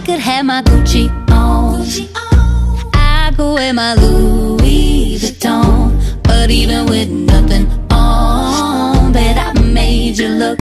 could have my Gucci on, I could wear my Louis Vuitton, but even with